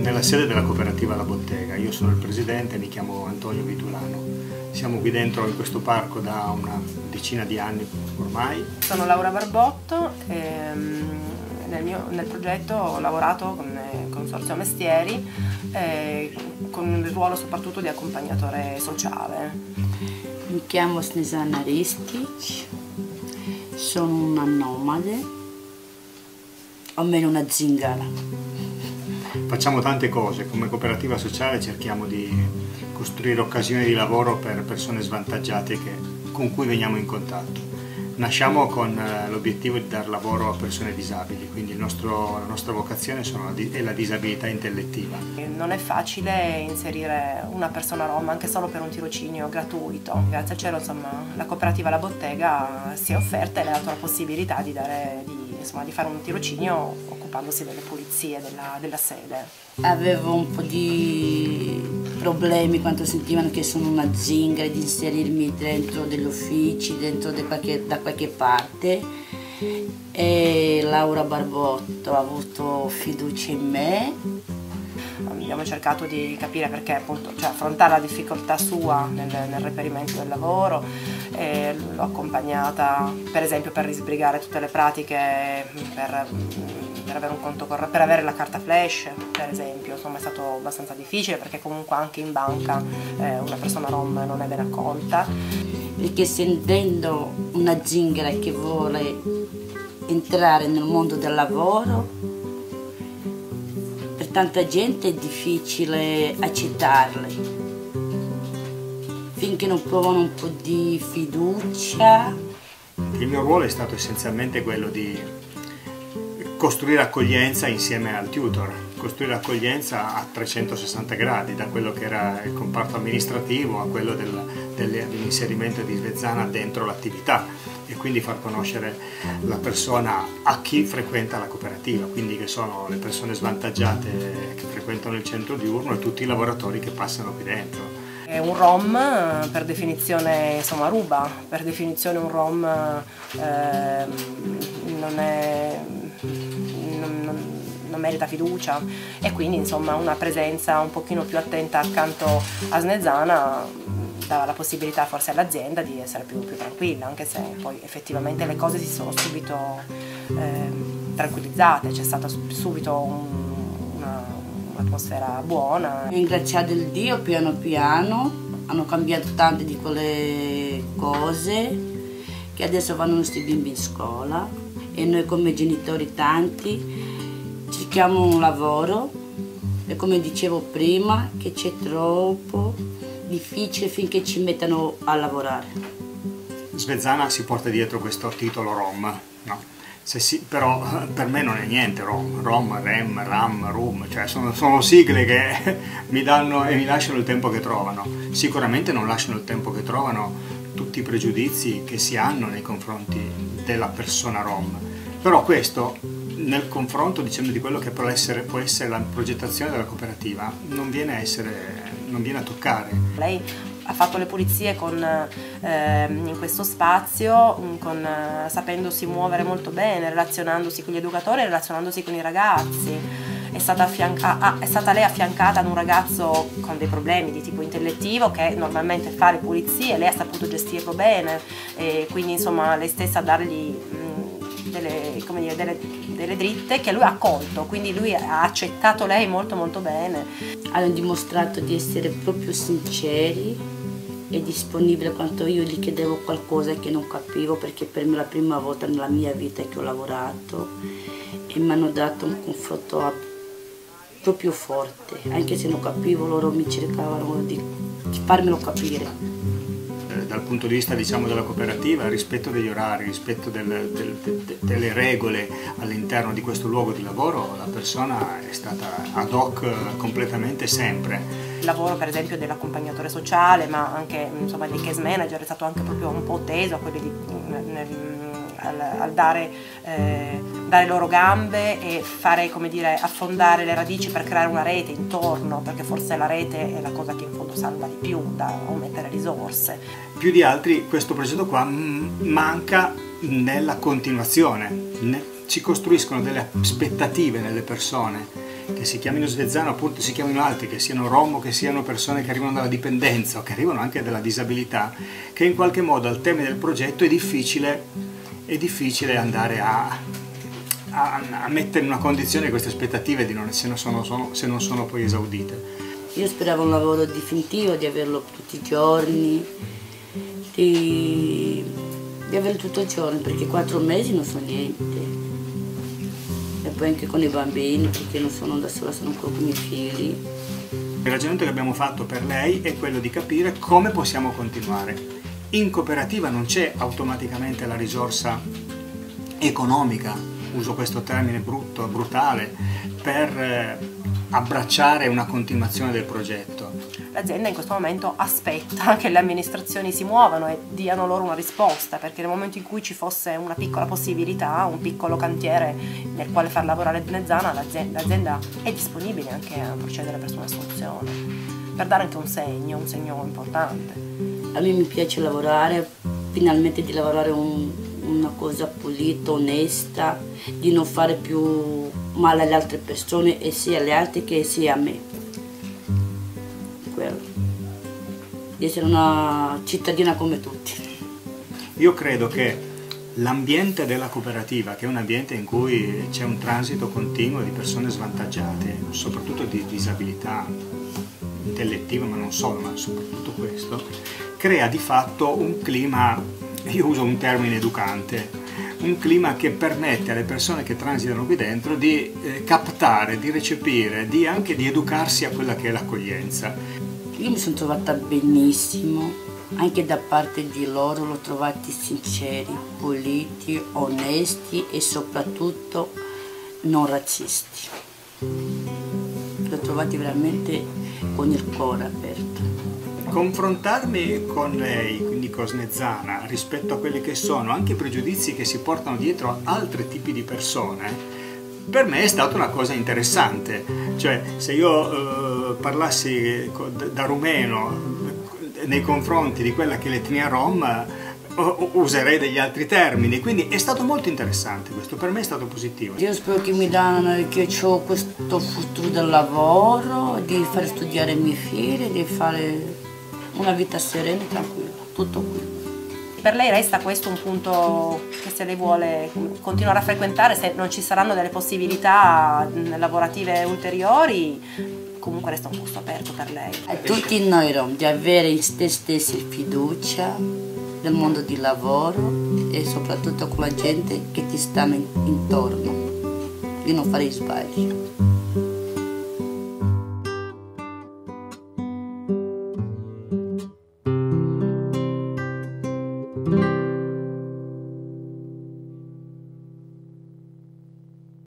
nella sede della cooperativa La Bottega. Io sono il presidente, mi chiamo Antonio Vitulano. Siamo qui dentro in questo parco da una decina di anni ormai. Sono Laura Barbotto e nel progetto ho lavorato con il Consorzio Mestieri con il ruolo soprattutto di accompagnatore sociale. Mi chiamo Snežana Ristic, sono una nomade, o meglio una zingara. Facciamo tante cose, come cooperativa sociale cerchiamo di costruire occasioni di lavoro per persone svantaggiate con cui veniamo in contatto. Nasciamo con l'obiettivo di dar lavoro a persone disabili, quindi la nostra vocazione è la disabilità intellettiva. Non è facile inserire una persona rom anche solo per un tirocinio gratuito. Grazie al cielo, insomma, la cooperativa La Bottega si è offerta e le ha dato la possibilità di fare un tirocinio occupandosi delle pulizie della sede. Avevo un po' di problemi quando sentivano che sono una zingara, di inserirmi dentro degli uffici, da qualche parte, e Laura Barbotto ha avuto fiducia in me. Abbiamo cercato di capire perché appunto, affrontare la difficoltà sua nel reperimento del lavoro, l'ho accompagnata per esempio per risbrigare tutte le pratiche per avere un conto corrente, per avere la carta flash per esempio. Insomma, è stato abbastanza difficile perché comunque anche in banca una persona rom non è ben accolta. Perché sentendo una zingara che vuole entrare nel mondo del lavoro, per tanta gente è difficile accettarle. Finché non provano un po' di fiducia. Il mio ruolo è stato essenzialmente quello di costruire accoglienza insieme al tutor, costruire accoglienza a 360 gradi, da quello che era il comparto amministrativo a quello dell'inserimento di Snežana dentro l'attività, e quindi far conoscere la persona a chi frequenta la cooperativa, quindi che sono le persone svantaggiate che frequentano il centro diurno e tutti i lavoratori che passano qui dentro. Un rom per definizione, insomma, ruba, per definizione un rom non merita fiducia, e quindi insomma una presenza un pochino più attenta accanto a Snežana dava la possibilità forse all'azienda di essere più tranquilla, anche se poi effettivamente le cose si sono subito tranquillizzate, c'è stata subito un'atmosfera buona. Ringraziato il Dio, piano piano hanno cambiato tante di quelle cose, che adesso vanno i nostri bimbi in scuola e noi come genitori tanti cerchiamo un lavoro, e come dicevo prima che c'è troppo difficile finché ci mettano a lavorare. Snežana si porta dietro questo titolo rom, no? Però per me non è niente rom, rem, ram, rum, cioè sono sigle che mi danno e mi lasciano il tempo che trovano. Sicuramente non lasciano il tempo che trovano tutti i pregiudizi che si hanno nei confronti della persona rom, però questo nel confronto, diciamo, di quello che può essere la progettazione della cooperativa non viene a toccare. Lei ha fatto le pulizie in questo spazio, sapendosi muovere molto bene, relazionandosi con gli educatori e relazionandosi con i ragazzi. È stata lei affiancata ad un ragazzo con dei problemi di tipo intellettivo che normalmente fa le pulizie, lei ha saputo gestirlo bene, e quindi insomma lei stessa dargli delle dritte che lui ha accolto, quindi lui ha accettato lei molto molto bene. Hanno dimostrato di essere proprio sinceri e disponibili quando io gli chiedevo qualcosa che non capivo, perché per me è la prima volta nella mia vita che ho lavorato, e mi hanno dato un confronto proprio forte, anche se non capivo loro mi cercavano di farmelo capire. Dal punto di vista, diciamo, della cooperativa, il rispetto degli orari, il rispetto delle regole all'interno di questo luogo di lavoro, la persona è stata ad hoc completamente sempre. Il lavoro per esempio dell'accompagnatore sociale, ma anche insomma dei case manager, è stato anche proprio un po' teso a quelli al dare loro gambe e fare, come dire, affondare le radici per creare una rete intorno, perché forse la rete è la cosa che in fondo salva di più da aumentare risorse. Più di altri questo progetto qua manca nella continuazione, si costruiscono delle aspettative nelle persone che si chiamino Svezzano, appunto si chiamino altri, che siano rom o che siano persone che arrivano dalla dipendenza o che arrivano anche dalla disabilità, che in qualche modo al termine del progetto è difficile andare a mettere in una condizione queste aspettative se non sono poi esaudite. Io speravo un lavoro definitivo, di averlo tutti i giorni, di averlo tutto il giorno, perché 4 mesi non sono niente. E poi anche con i bambini, perché non sono da sola, sono ancora con i miei figli. Il ragionamento che abbiamo fatto per lei è quello di capire come possiamo continuare. In cooperativa non c'è automaticamente la risorsa economica, uso questo termine brutale, per abbracciare una continuazione del progetto. L'azienda in questo momento aspetta che le amministrazioni si muovano e diano loro una risposta, perché nel momento in cui ci fosse una piccola possibilità, un piccolo cantiere nel quale far lavorare Svezzana, l'azienda è disponibile anche a procedere verso una soluzione, per dare anche un segno importante. A me mi piace lavorare, finalmente di lavorare una cosa pulita, onesta, di non fare più male alle altre persone, e sia alle altre che sia a me. Quello. Di essere una cittadina come tutti. Io credo che l'ambiente della cooperativa, che è un ambiente in cui c'è un transito continuo di persone svantaggiate, soprattutto di disabilità intellettiva, ma non solo, ma soprattutto questo, crea di fatto un clima, io uso un termine educante, un clima che permette alle persone che transitano qui dentro di captare, di recepire, anche di educarsi a quella che è l'accoglienza. Io mi sono trovata benissimo, anche da parte di loro l'ho trovati sinceri, puliti, onesti e soprattutto non razzisti. L'ho trovati veramente con il cuore aperto. Confrontarmi con lei, quindi con Svezzana, rispetto a quelli che sono anche i pregiudizi che si portano dietro a altri tipi di persone, per me è stata una cosa interessante. Cioè, se io parlassi da rumeno nei confronti di quella che è l'etnia rom, userei degli altri termini, quindi è stato molto interessante questo, per me è stato positivo. Io spero che che ho questo futuro del lavoro, di far studiare i miei figli, di fare una vita serena e tranquilla, tutto qui. Per lei resta questo un punto che, se lei vuole continuare a frequentare, se non ci saranno delle possibilità lavorative ulteriori, comunque resta un posto aperto per lei. A tutti noi rom, di avere in se stessi fiducia nel mondo di lavoro e soprattutto con la gente che ti sta intorno, di non fare sbagli.